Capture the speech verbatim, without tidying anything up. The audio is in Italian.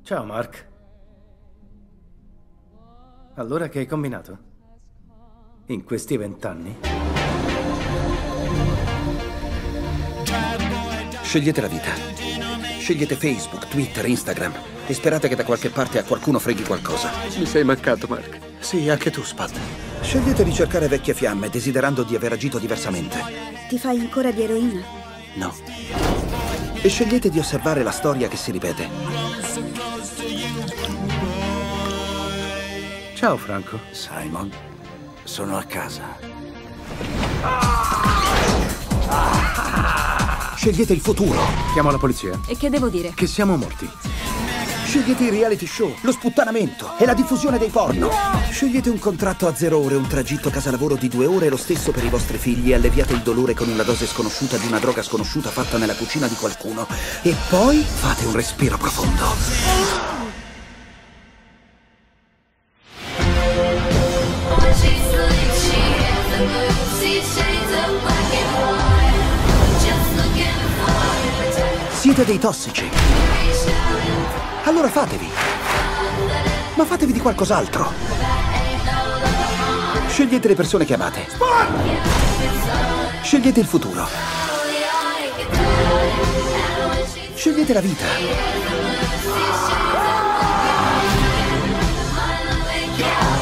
Ciao, Mark. Allora che hai combinato? In questi vent'anni? Scegliete la vita. Scegliete Facebook, Twitter, Instagram e sperate che da qualche parte a qualcuno freghi qualcosa. Mi sei mancato, Mark. Sì, anche tu, Spud. Scegliete di cercare vecchie fiamme, desiderando di aver agito diversamente. Ti fai ancora di eroina? No. E scegliete di osservare la storia che si ripete. Ciao, Franco. Simon, sono a casa. Scegliete il futuro. Chiamo la polizia. E che devo dire? Che siamo morti. Scegliete i reality show, lo sputtanamento e la diffusione dei porno. Scegliete un contratto a zero ore, un tragitto casa-lavoro di due ore e lo stesso per i vostri figli e alleviate il dolore con una dose sconosciuta di una droga sconosciuta fatta nella cucina di qualcuno. E poi fate un respiro profondo. Siete dei tossici. Allora fatevi. Ma fatevi di qualcos'altro. Scegliete le persone che amate. Scegliete il futuro. Scegliete la vita.